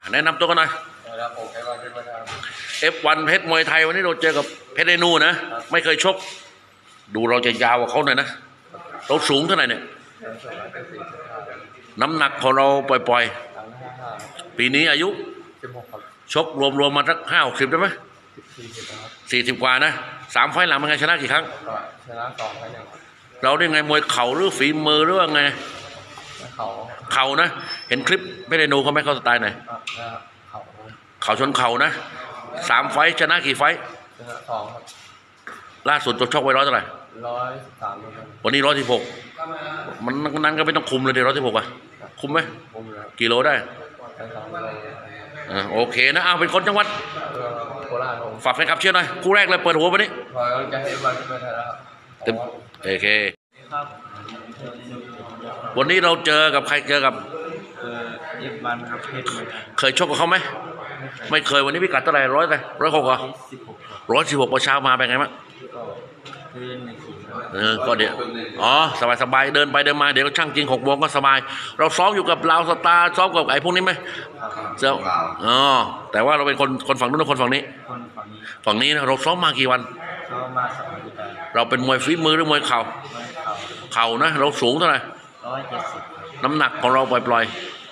แนะนำตัวกันหน่อยครับผมF1เพชรมวยไทย F1 เพชรมวยไทยวันนี้เราเจอกับเพชรเรนูนะไม่เคยชกดูเราจะยาวกว่าเขาหน่อยนะเราสูงเท่าไหร่เนี่ยน้ำหนักของเราปล่อยๆปีนี้อายุ 16ครับชกรวมมาสัก50ได้ไหม40 กว่านะ3 ไฟล์หลังเป็นไงชนะกี่ครั้งชนะ2ไฟล์1 เราได้ไงมวยเข่าหรือฝีมือหรือว่าไงเข่านะเห็นคลิปเพชรเรนูเขาไม่เข้าสไตล์ไหนเข่าชนเข่านะ3 ไฟล์ชนะกี่ไฟล์ชนะ2ครับล่าสุดตัวชกไว้100เท่าไหร่ 113 วันนี้116มันนั้นก็ไม่ต้องคุมเลยเดี๋ยว116อ่ะคุมไหมกี่โลได้โอเคนะเอาเป็นคนจังหวัดโคราชฝากแฟนคลับเชียร์หน่อยคู่แรกเลยเปิดหัววันนี้ขอกำลังใจให้F1เพชรมวยไทยแล้วครับเต็มโอเควันนี้เราเจอกับใครเจอกับ F1ครับเพชรมวยไทยเคยชกกับเขาไหมไม่เคยวันนี้พิกัดเท่าไหร่100ไง106เหรอ116เช้ามาเป็นไงบ้างก็เดี๋ยวสบายเดินไปเดินมาเดี๋ยวช่างจริง6 โมงก็สบายเราซ้อมอยู่กับลาวสตาร์ซ้อมกับไอ้พวกนี้ไหมเจ้าแต่ว่าเราเป็นคนฝั่งนู้นคนฝั่งนี้ฝั่งนี้นะเราซ้อมมากี่วันซ้อมมา2 อาทิตย์เราเป็นมวยฝีมือหรือมวยเข่านะเราสูงเท่าไหร่ 170 น้ำหนักของเราปล่อย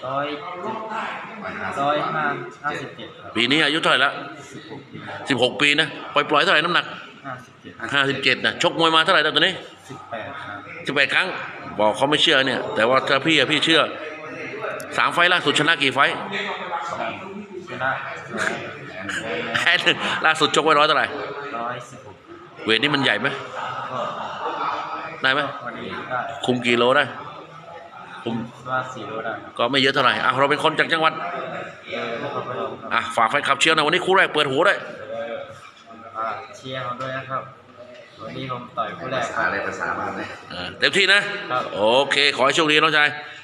157 ปีนี้อายุเท่าไหร่ละ16 ปีนะปล่อยเท่าไหร่น้ำหนัก57นะชกมวยมาเท่าไหร่ตอนนี้18 ครั้งบอกเขาไม่เชื่อเนี่ยแต่ว่าถ้าพี่เชื่อ3 ไฟล์ล่าสุดชนะกี่ไฟล์ชนะแพ้1ล่าสุดชกไว้100เท่าไหร่ 116 เวทนี่มันใหญ่ไหมได้ไหมคุมกี่โลได้คุม 4 โลได้ก็ไม่เยอะเท่าไหร่เราเป็นคนจากจังหวัดฝากแฟนคลับเชียร์หน่อยวันนี้คู่แรกเปิดหัวได้เชียร์เขาด้วยนะครับวันนี้ผมต่อยคู่แรกภาษาบ้านเลยเต็มที่นะโอเคขอให้โชคดีน้องชาย